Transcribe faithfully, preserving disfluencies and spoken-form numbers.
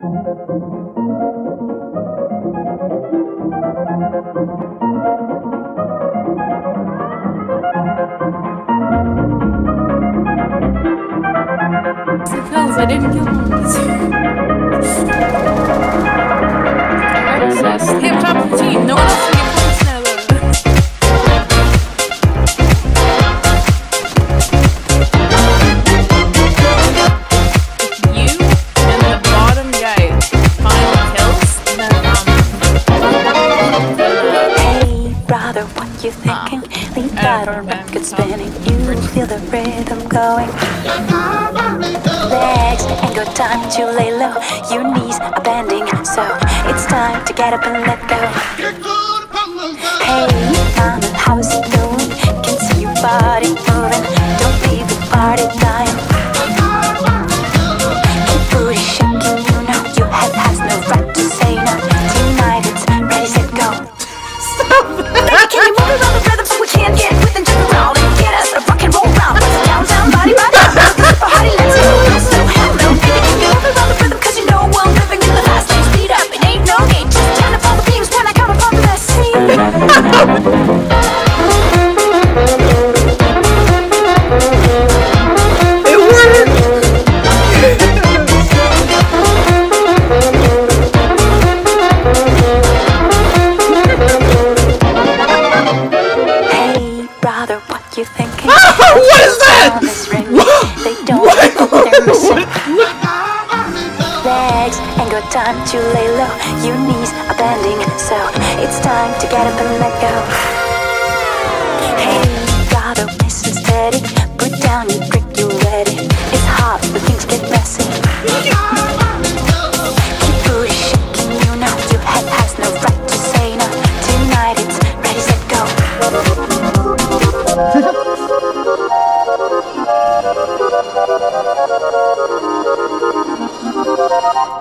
Pills, I didn't kill him. I'm obsessed. Hip hop routine. No one else can get points now. If you and the bottom guy find kills, then um. Hey, brother, what you thinking? Leave that or record spinning. You feel the rhythm going. Legs ain't got time to lay low. Your knees are bending, so it's time to get up and let go. Hey, mama, how's it going? Can see your body moving. Don't leave the party dying. Keep booty shaking, you know your head has no right to say no. Tonight it's ready, set, go. Stop! Baby, can you move around the rhythm so we can get with and jump around and get us a rock and roll round? What's it down, down, body, body? Party, let's go. So hello, baby, can you move around the rhythm? Cause you know we're living in the fast lane. Speed up, it ain't no need. Just turn up all the beams when I come upon the scene. It worked! Hey, brother, what you thinking? What is that? They don't know what they're missing. Legs ain't got time to lay low. Your knees are bending, so it's time to get up and let go. Hey, brother, nice and steady. Put down your drink, you ready. It's hot, but things get messy. Keep booty shaking, you know your head has no right to say no. Tonight it's ready, set, go.